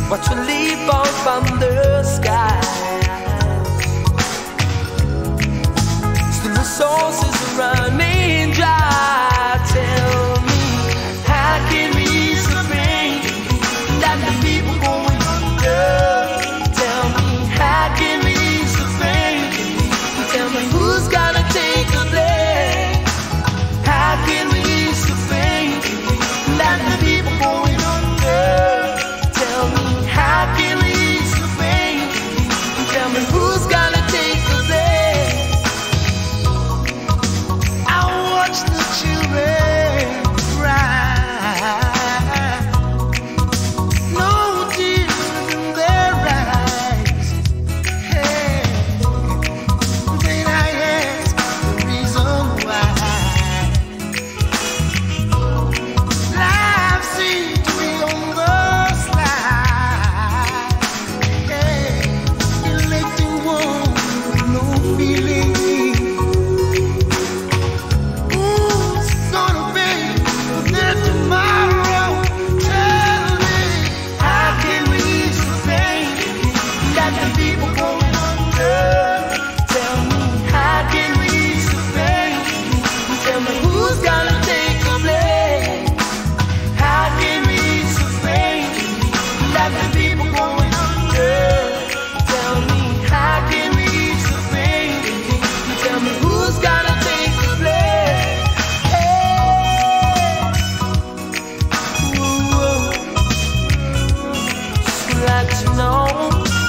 Watch a leaf fall from the sky. Still the sources are running dry. Tell me, how can we sustain that the people going under? Tell me, how can we sustain? Tell me, who's gonna take the blame? How can we sustain that the people going under? Tell me, how can we sustain? Tell me, who's gonna take the blame? I watch the children cry, no tears in their eyes. Hey, then I ask the reason why. Life seems to be on the slide. Yeah, electing one with no feeling. Who's gonna pay for their tomorrow? Tell me, how can we sustain that the people going under? Tell me, how can we sustain? Tell me, who's gonna take the blame? How can we sustain that the people going under? Tell me, how can we sustain? Tell me, who's gonna take the blame? Hey, ooh, just to let you know.